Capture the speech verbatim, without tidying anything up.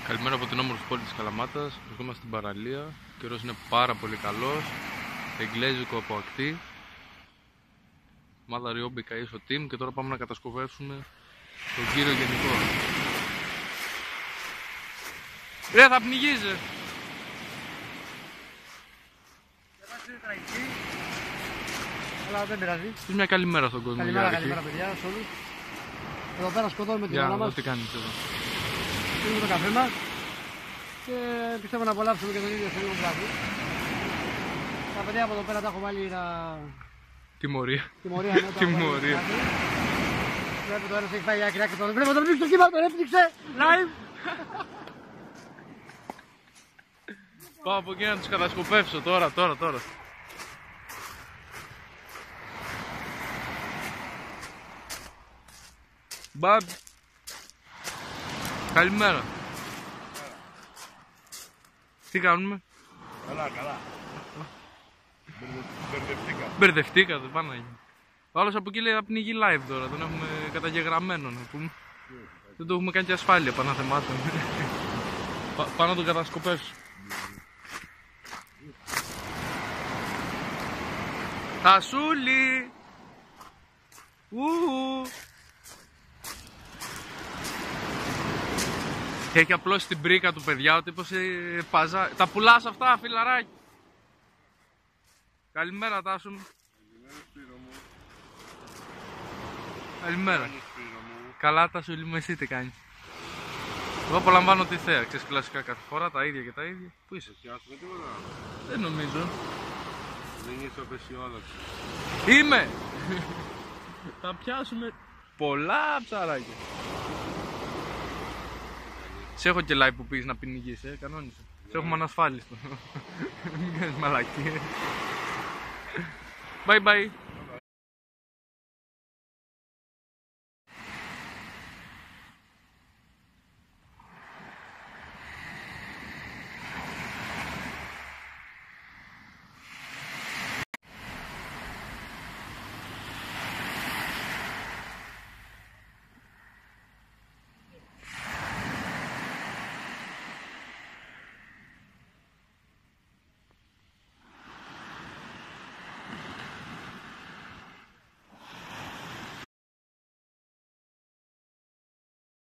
Καλημέρα από την όμορφη πόλη της Καλαμάτας. Βρισκόμαστε στην παραλία. Ο καιρός είναι πάρα πολύ καλός. Εγγλέζικο από ακτή. Μάδα Ριόμπικα στο team και τώρα πάμε να κατασκοπεύσουμε τον κύριο γενικό. Ρε, θα πνιγείζε! Αλλά δεν πειράζει. Πεις μια καλημέρα στον κόσμο. Καλημέρα, καλημέρα παιδιά σε όλους. Εδώ πέρα σκοτώνουμε την ώρα μας. Τι κάνεις εδώ. Πίνουμε το καφέ μας και πιστεύω να απολαύσουμε και τον ίδιο σε λίγο βράδυ. Τα παιδιά από εδώ πέρα τα έχω βάλει να... Τιμωρία. Τιμωρία, ναι, Τιμωρία. Βλέπω το ένας έχει πάει άκρη και τον βλέπω τον πνίξει το κύμα, τον έπνιξε live. Πάω από εκεί να τους κατασκοπεύσω τώρα, τώρα, τώρα. Μπαμπ. Καλημέρα. Τι κάνουμε? Καλά, καλά. Μπερδευτήκα. Μπερδευτήκατε, πάνω έγινε. Ο άλλος από εκεί λέει να πνιγεί live τώρα, τον έχουμε καταγεγραμμένο να πούμε. Δεν το έχουμε κάνει και ασφάλεια παναθεμάτων. Πάνω να τον κατασκοπεύσω. Χασούλη! Ου! Και έχει απλώσει την πρίκα του, παιδιά, ο τύπος ε, παζά... Τα πουλάς αυτά, φιλαράκι! Καλημέρα, Τάσο μου. Καλημέρα, Σπύρο μου. Καλημέρα. Καλημέρα, Σπύρο μου. Καλά, Τάσο, λίγο εσύ τι κάνεις. Εγώ απολαμβάνω τη θέα, ξέρεις, κλασικά κάθε φορά, τα ίδια και τα ίδια. Πού είσαι? Πιάσουμε τίποτα. Δεν νομίζω. Δεν είσαι απεσιόδοξο. Είμαι! Θα πιάσουμε πολλά ψαράκια. Σε έχω και live που πήγες να πινηγείς, ε, κανόνισε. Σε έχουμε ανασφάλιστο. Μην κάνεις μαλακίες. Bye bye.